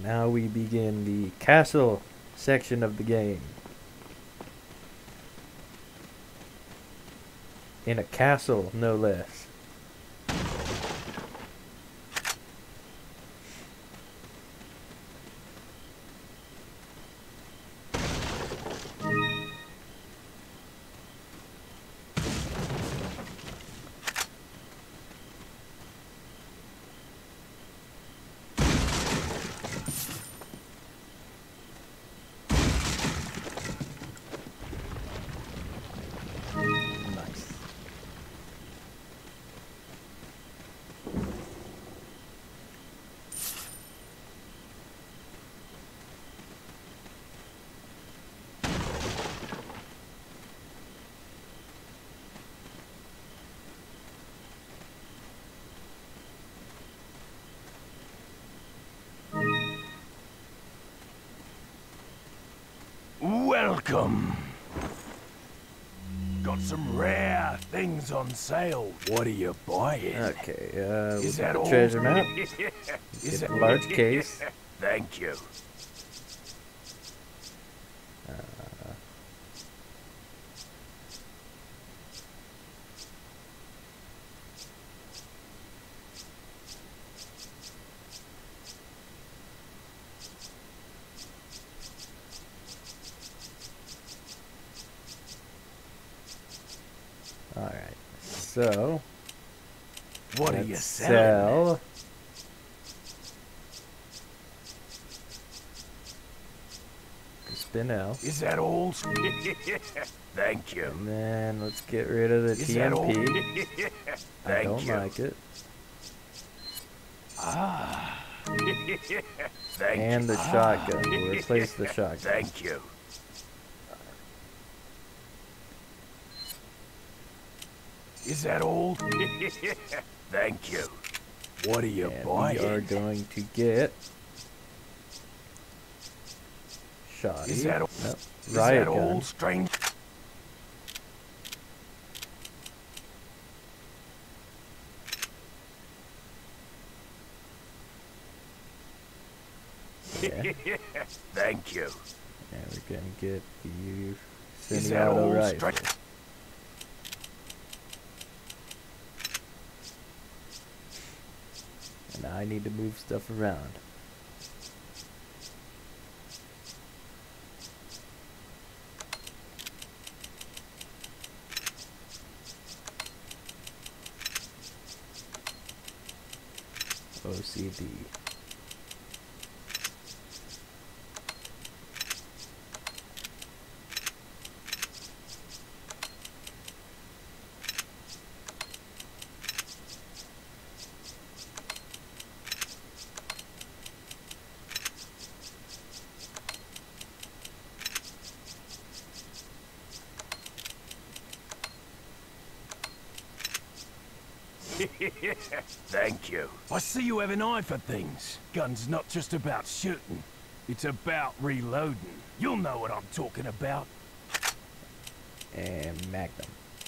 Now we begin the castle section of the game. In a castle, no less. Nice. Welcome. Got some rare things on sale. What are you buying? Okay, Is we'll that put all? the treasure map. Is Get that a large case. Thank you. Alright, so What are you let's selling? sell Spinel. Is that all? Thank you. And then let's get rid of the Is that all? TMP. I Thank don't you. like it. Ah. Thank And you. the shotgun. We'll replace the shotgun. Thank you. Is that all? Thank you. What are you And buying? we are going to get Shoddy. Is that all? Nope. Is Riot that all, gun. strange? Yeah. Thank you. And we're gonna get the Is that semi-auto all, rifle. strange? And I need to move stuff around. OCD. Thank you. I see you have an eye for things. Gun's not just about shooting. It's about reloading. You'll know what I'm talking about. And Magnum.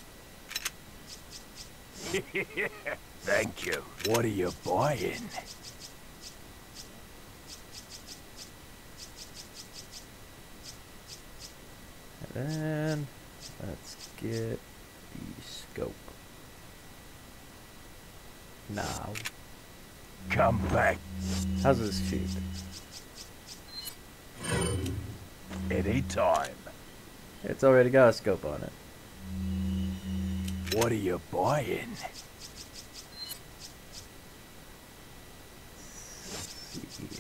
Thank you. What are you buying? And then let's get the scope. Now, Come back how's this shoot? anytime. It's already got a scope on it. What are you buying? Let's see.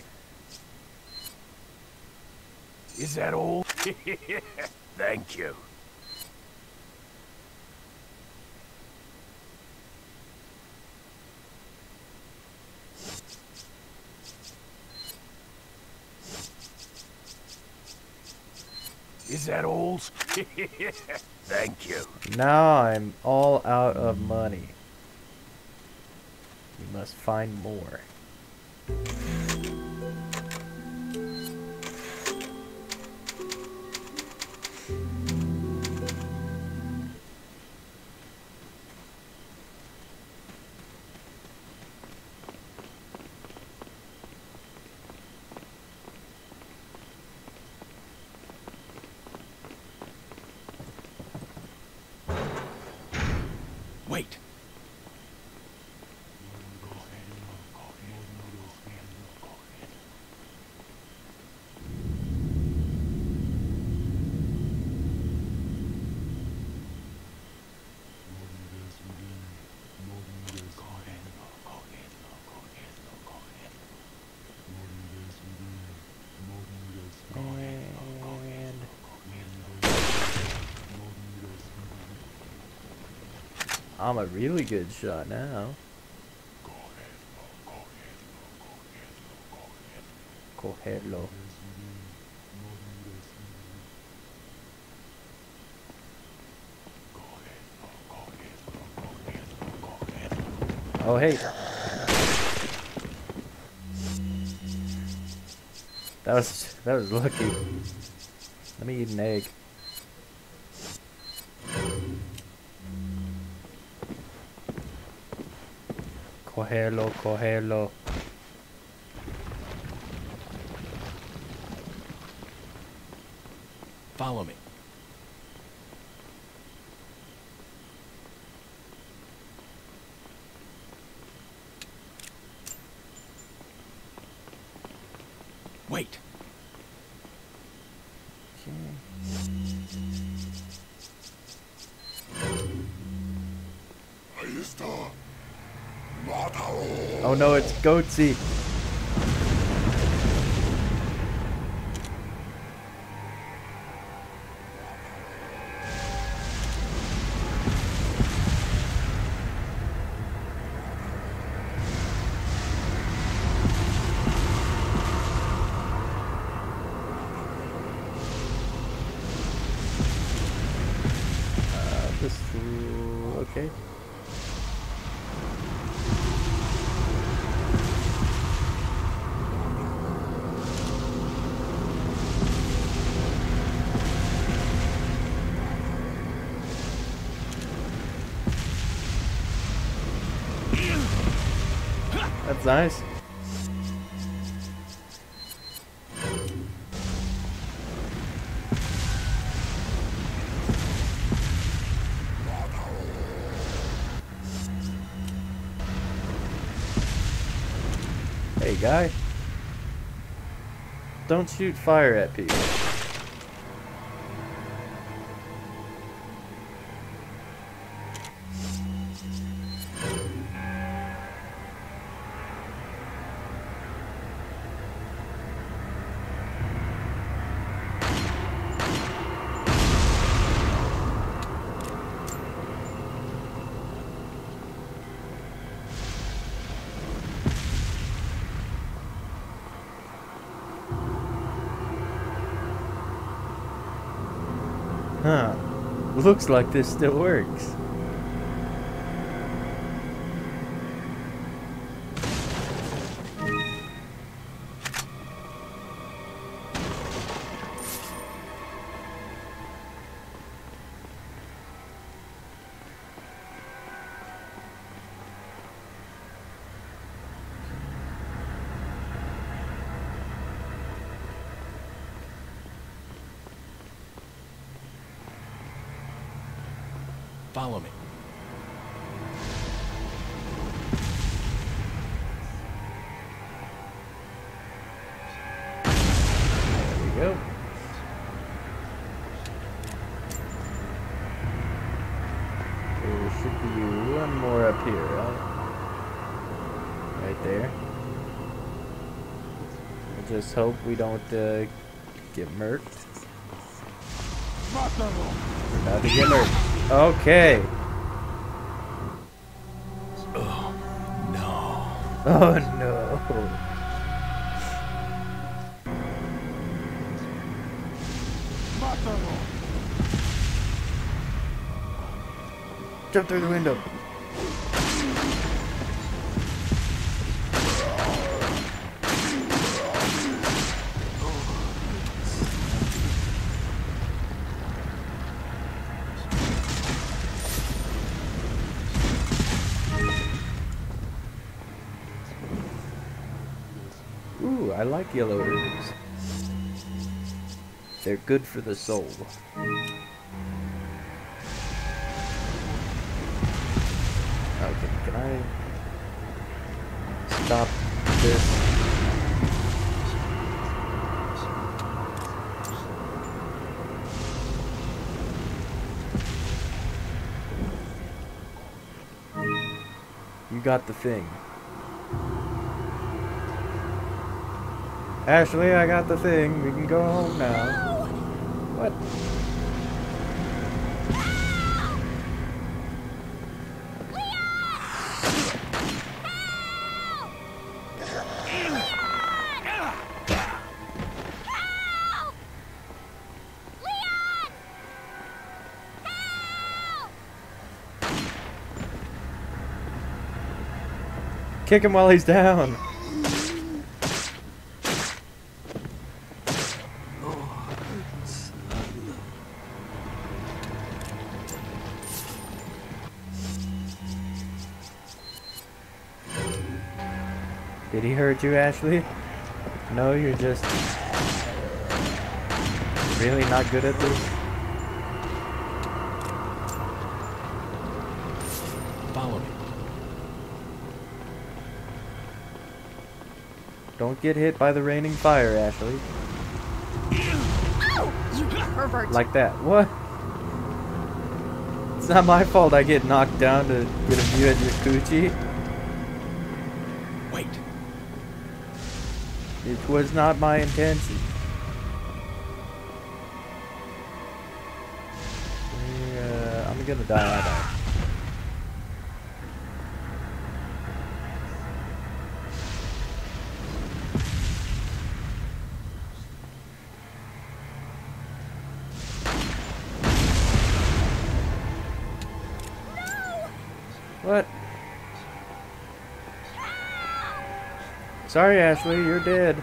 Is that all? Thank you. Is that all? Thank you. Now I'm all out of money. We must find more. I'm a really good shot now. Cogerlo. Oh hey. That was lucky. Let me eat an egg. Cogerlo, cogerlo. Follow me. Wait. Oh no, it's Goatsy. Okay. That's nice. Hey guy, don't shoot fire at people. Huh. Looks like this still works. Follow me. There we go. There should be one more up here, right? Right there. I just hope we don't get murked. We're about to get murked. Okay. Oh, no. Oh no. Jump through the window. Ooh, I like yellow herbs. They're good for the soul. Okay, can I stop this? You got the thing. Ashley, I got the thing. We can go home now. No! What? Kick him while he's down. Did he hurt you, Ashley? No, you're just really not good at this. Follow me. Don't get hit by the raining fire, Ashley. Ow! You pervert! Like that. What? It's not my fault I get knocked down to get a view at your coochie. Wait. It was not my intention. I'm gonna die. What? Sorry, Ashley, you're dead.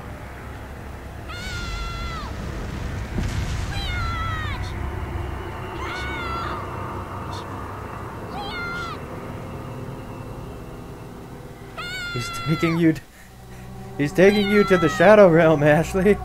He's taking you to the Shadow Realm, Ashley.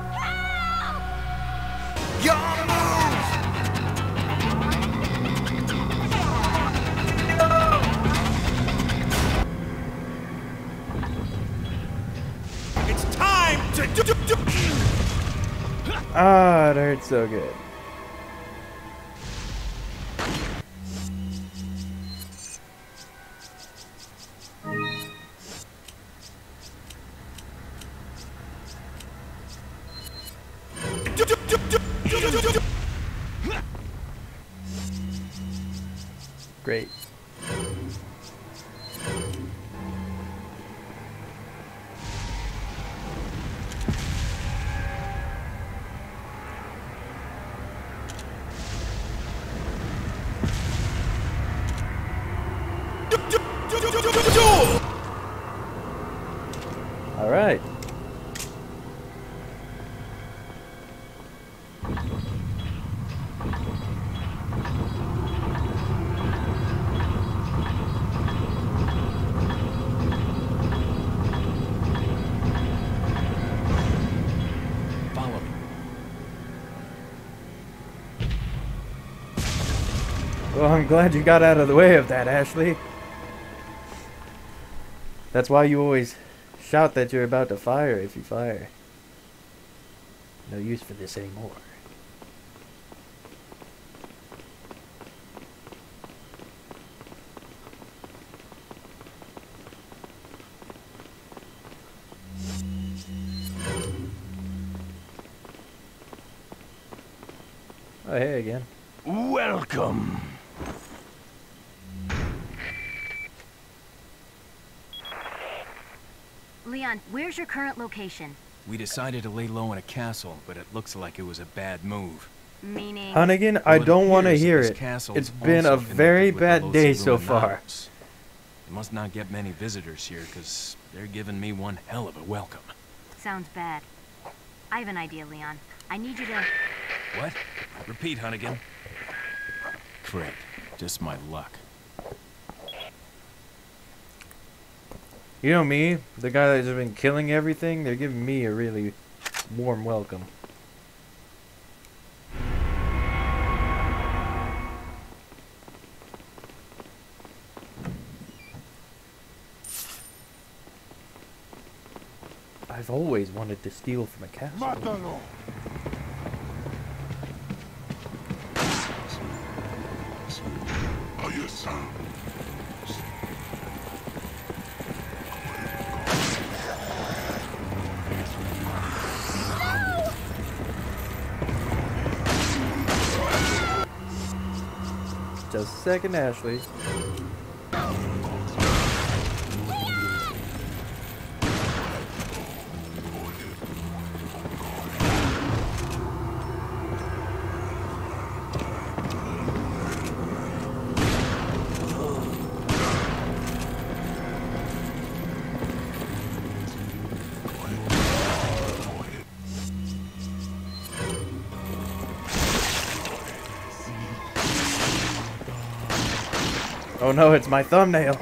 Ah, it hurts so good. Great. All right. Follow me. Well, I'm glad you got out of the way of that, Ashley. That's why you always shout that you're about to fire if you fire. No use for this anymore. Oh, hey again. Welcome. Leon, where's your current location? We decided to lay low in a castle, but it looks like it was a bad move. Meaning... Hunnigan, I Well, don't want to appears that hear this it. castle It's is been a also very connected with bad the day Los so far. Illuminados. We must not get many visitors here, because they're giving me one hell of a welcome. Sounds bad. I have an idea, Leon. I need you to... What? Repeat, Hunnigan. Great. Just my luck. You know me, the guy that's been killing everything, they're giving me a really warm welcome. I've always wanted to steal from a castle. Mátalo. Ahí está. Just a second, Ashley. Oh no, it's my thumbnail.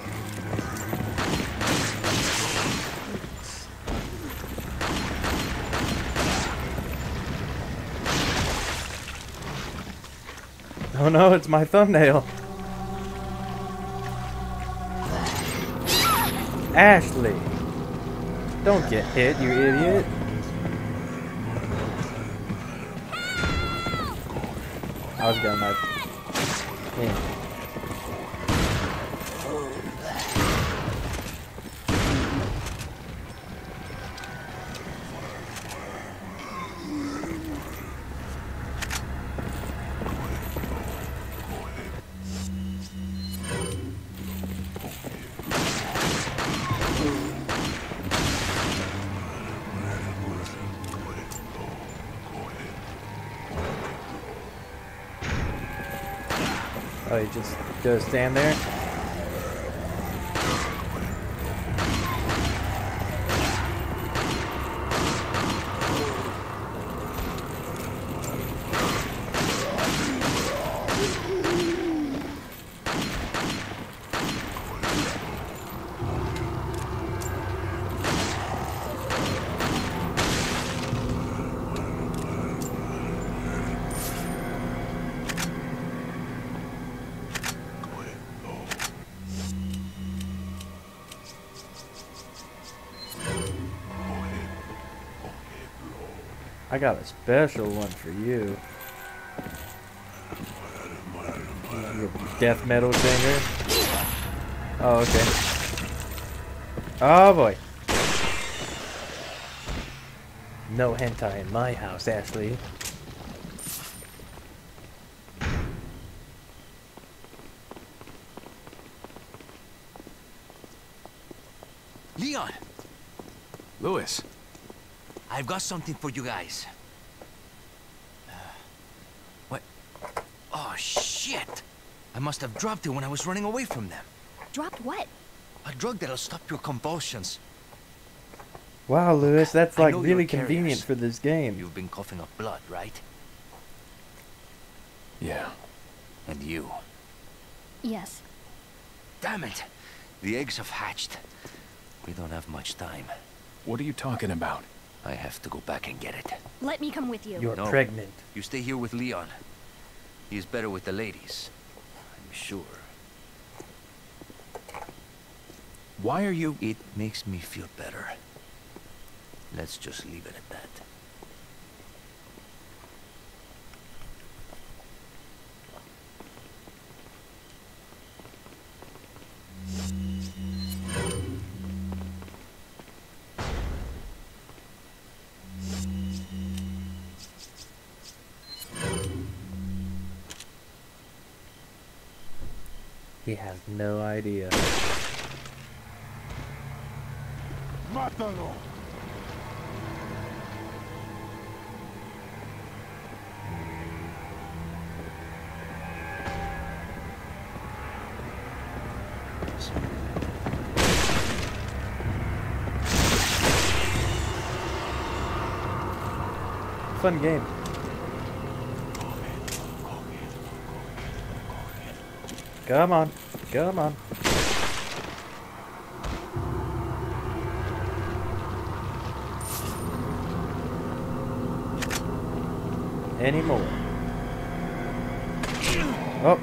Oh no, it's my thumbnail. Ashley! Don't get hit, you idiot. I was gonna knife. Yeah. Oh, you just go stand there? I got a special one for you. Your death metal singer. Oh, okay. Oh boy. No hentai in my house, Ashley. Leon! Louis. I've got something for you guys. What? Oh, shit! I must have dropped it when I was running away from them. Dropped what? A drug that'll stop your convulsions. Wow, Louis, that's I like know really you're carriers. convenient for this game. You've been coughing up blood, right? Yeah. And you. Yes. Damn it! The eggs have hatched. We don't have much time. What are you talking about? I have to go back and get it. Let me come with you. You're No. pregnant. You stay here with Leon. He's better with the ladies. I'm sure. Why are you... It makes me feel better. Let's just leave it at that. He has no idea. Mátalo! Fun game. Come on. Come on. Any more? Oh.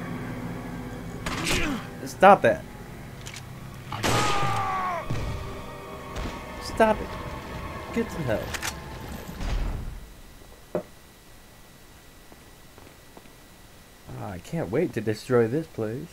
Stop that. Stop it. Get some help. Ah, I can't wait to destroy this place.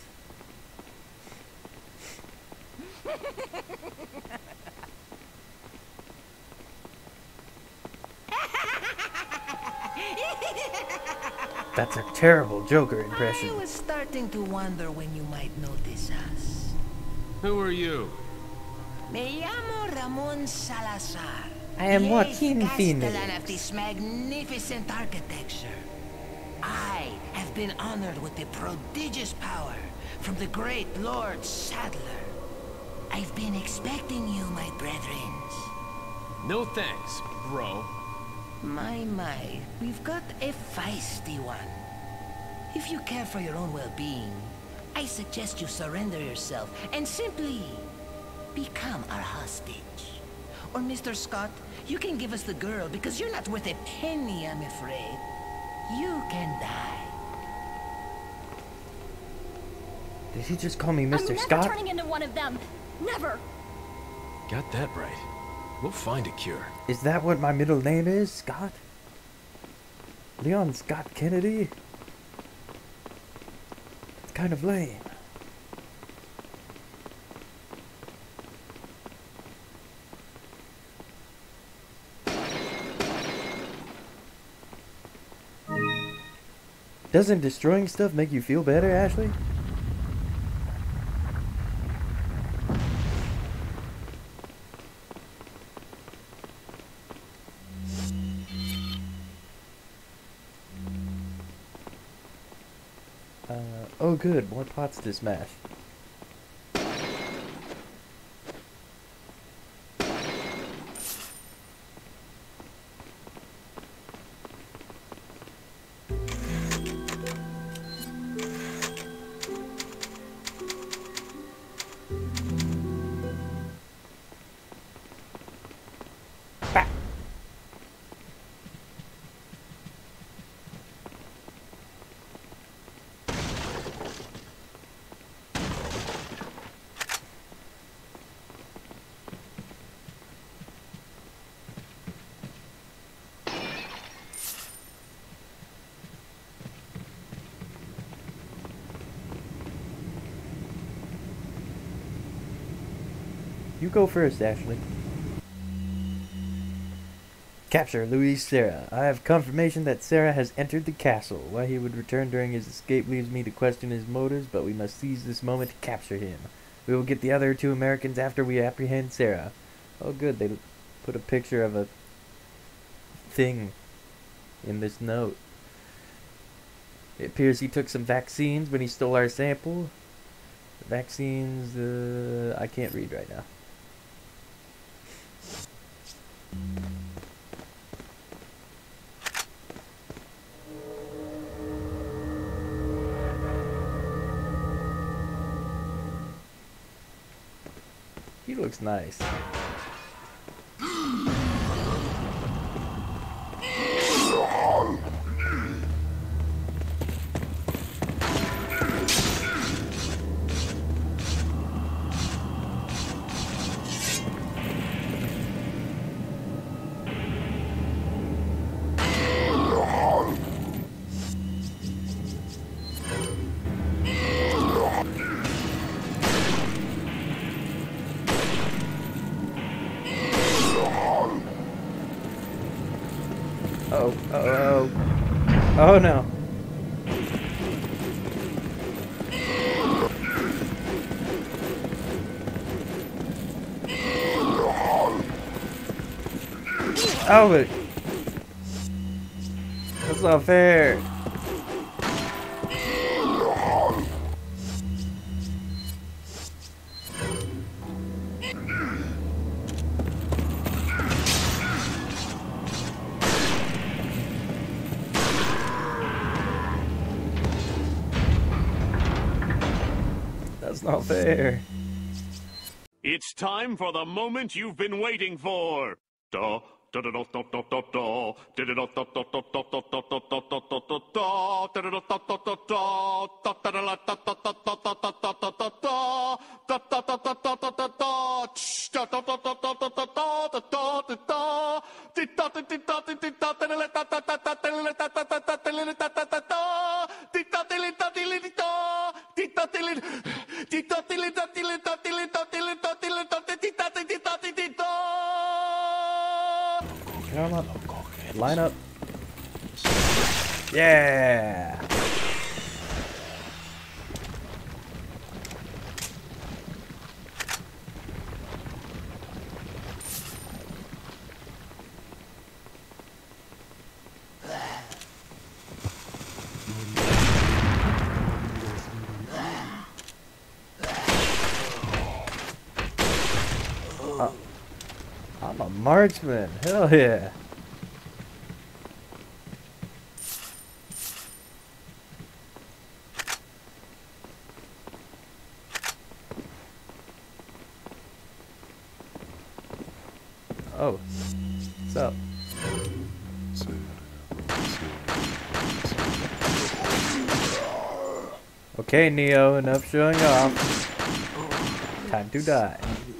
That's a terrible Joker I impression. was starting to wonder when you might notice us. Who are you? Me llamo Ramon Salazar. I am the Joaquin eighth Phoenix. Castellan of this magnificent architecture. I have been honored with the prodigious power from the great Lord Sadler. I've been expecting you, my brethren. No thanks, bro. My, we've got a feisty one. If you care for your own well-being, I suggest you surrender yourself and simply become our hostage. Or Mr. Scott, you can give us the girl because you're not worth a penny, I'm afraid. You can die. Did he just call me I'm Mr. never Scott? turning into one of them. Never. Got that right. We'll find a cure. Is that what my middle name is? Scott? Leon Scott Kennedy? It's kind of lame. Doesn't destroying stuff make you feel better, Ashley? Oh good, more pots to smash. You go first, Ashley. Capture Luis Serra. I have confirmation that Serra has entered the castle. Why he would return during his escape leaves me to question his motives, but we must seize this moment to capture him. We will get the other 2 Americans after we apprehend Serra. Oh good, they put a picture of a thing in this note. It appears he took some vaccines when he stole our sample. The vaccines, I can't read right now. He looks nice. Oh no. Oh, but that's not fair. That's not fair. It's time for the moment you've been waiting for. Come on. Line up. Yeah. I'm a marksman. Hell yeah. Oh. What's up? Okay, Neo, enough showing off. Time to die.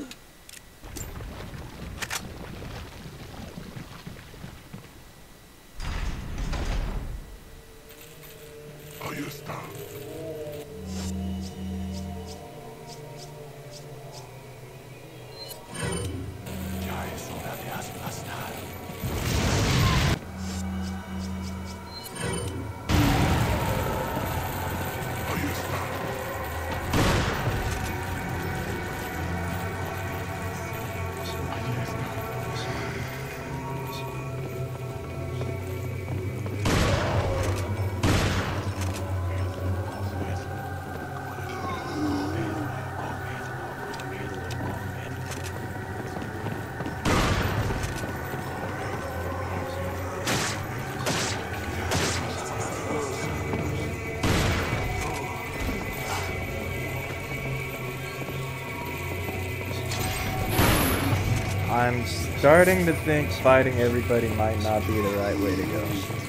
I'm starting to think fighting everybody might not be the right way to go.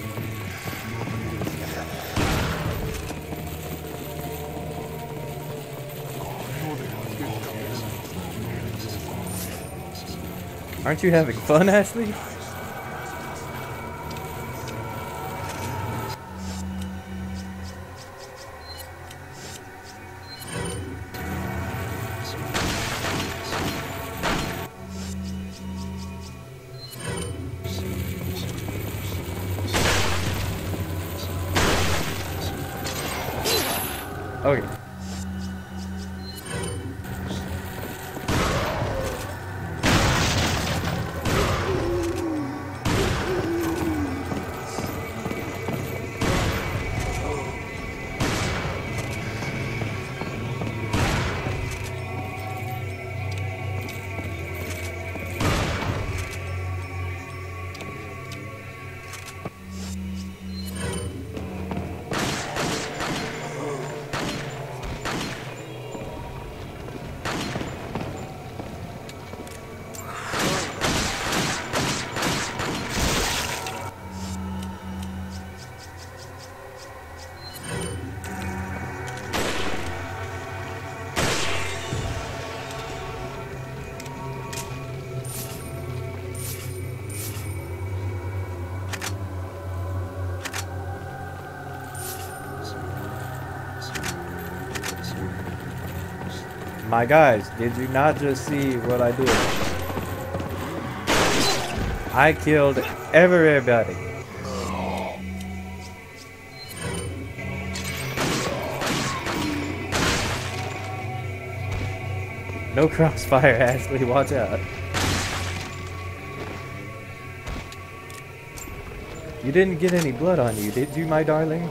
Aren't you having fun, Ashley? Okay. My guys, did you not just see what I did? I killed everybody. No crossfire, Ashley, watch out. You didn't get any blood on you, did you, my darling?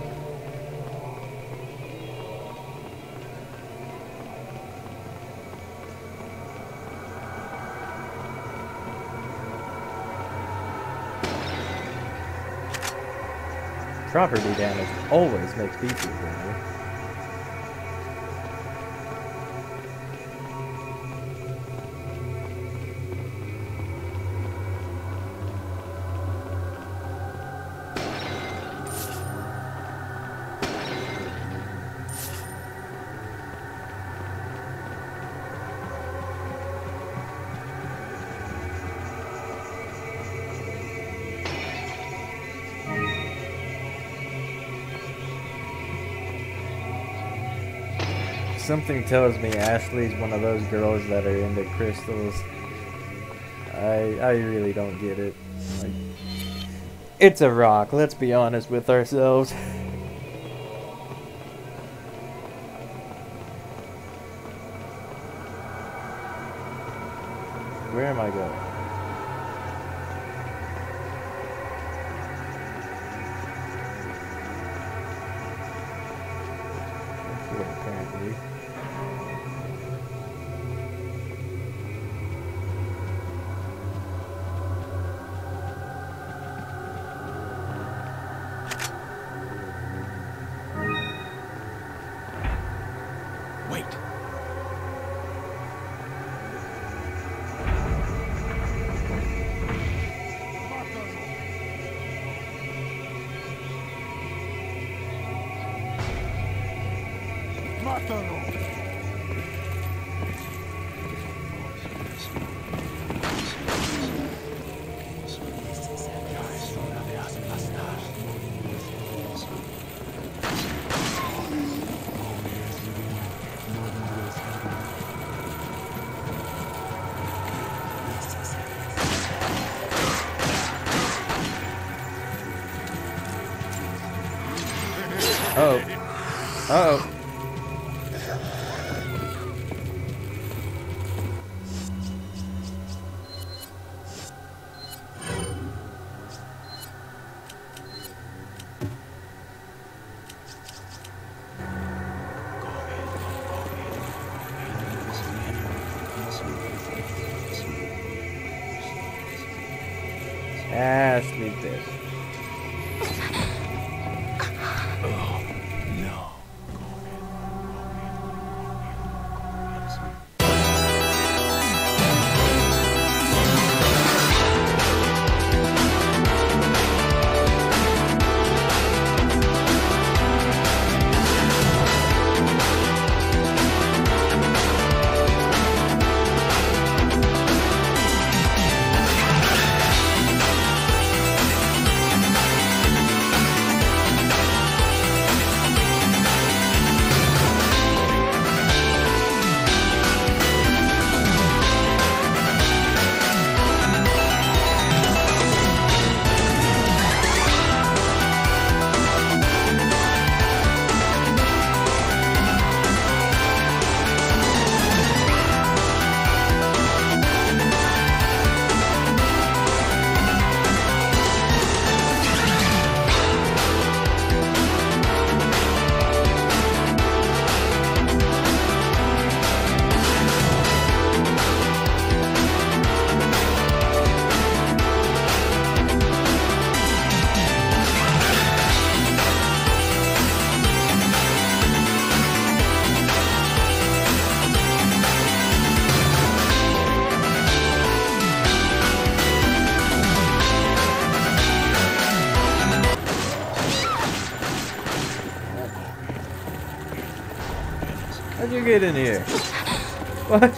Property damage always makes me feel better. Something tells me Ashley's one of those girls that are into crystals. I really don't get it. Like, it's a rock, let's be honest with ourselves. Where am I going? Here, apparently. Wait. Uh-oh. Uh-oh. Ashley this. How'd you get in here? What?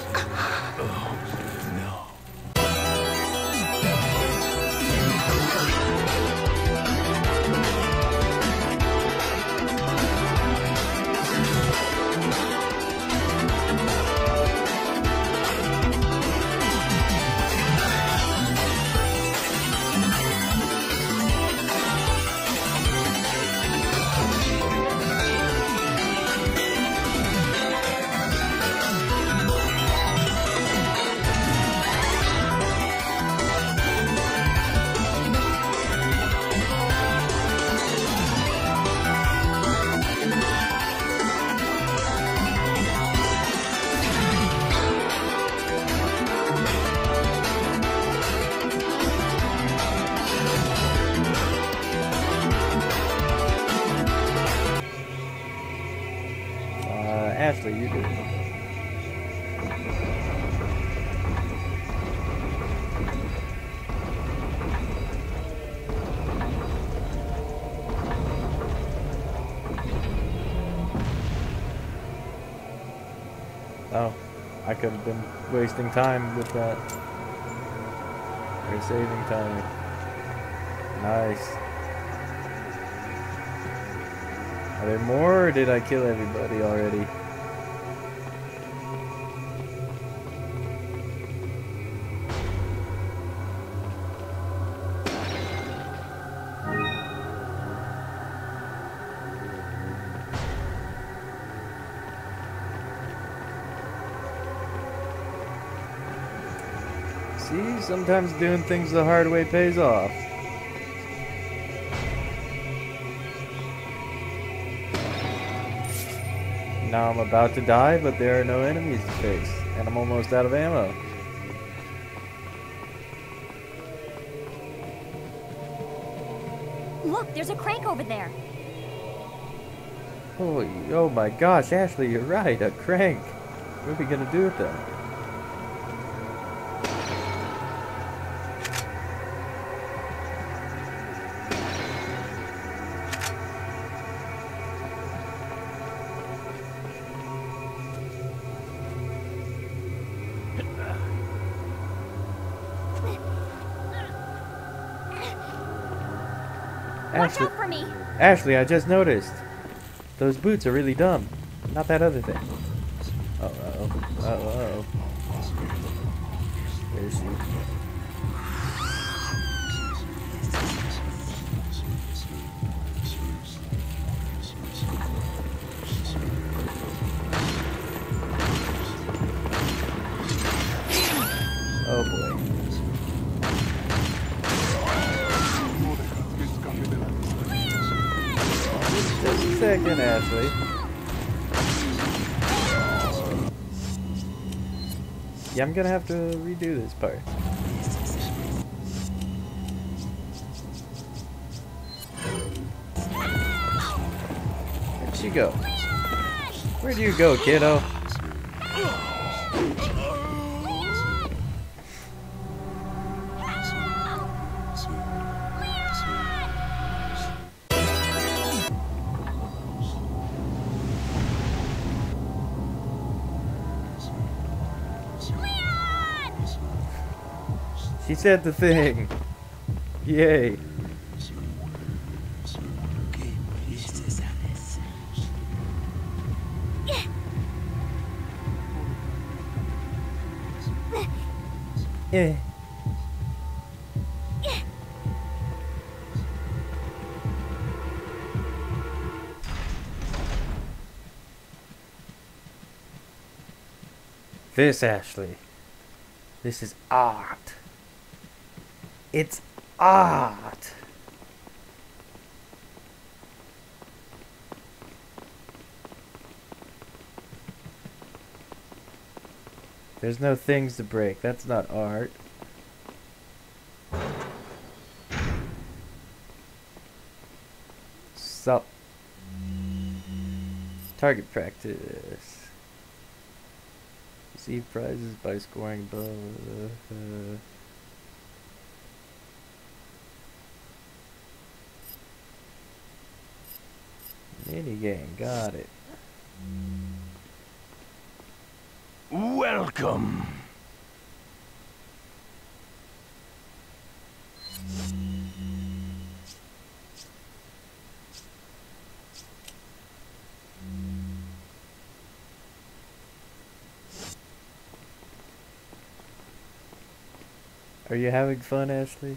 Ashley, you do. Oh, I could have been wasting time with that. Or saving time. Nice. Are there more, or did I kill everybody already? See, sometimes doing things the hard way pays off. Now I'm about to die, but there are no enemies to face, and I'm almost out of ammo. Look, there's a crank over there. Oh my gosh, Ashley, you're right, a crank. What are we gonna do with them? Watch Ashley, out for me! Ashley, I just noticed. Those boots are really dumb. Not that other thing. Uh-oh. Uh-oh. Where is she? Oh boy. Just a second, Ashley. Yeah, I'm gonna have to redo this part. Where'd she go? Where'd you go, kiddo? She said the thing. Yay. Yeah. This, Ashley. This is art. It's art. There's no things to break. That's not art. So, target practice. Receive prizes by scoring mini game, got it. Welcome. Are you having fun, Ashley?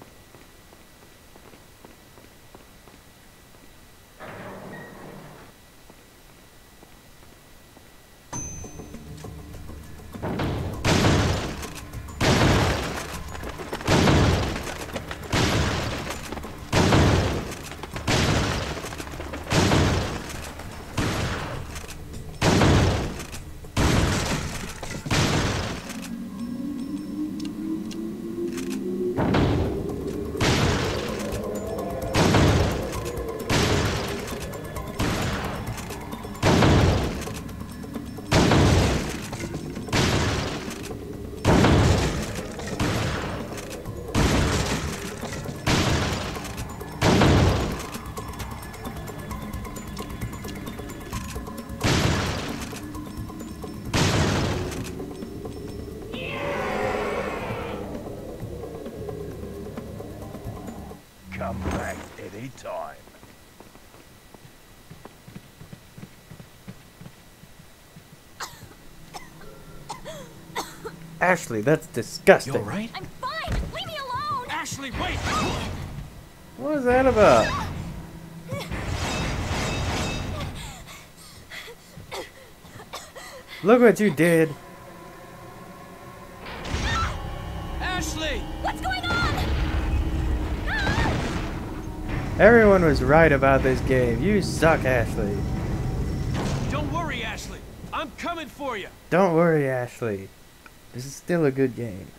Come back any time. Ashley, that's disgusting. You alright? I'm fine! Leave me alone! Ashley, wait! What was that about? Look what you did. Ashley! What's going on? Everyone was right about this game. You suck, Ashley. Don't worry, Ashley. I'm coming for you. Don't worry, Ashley. This is still a good game.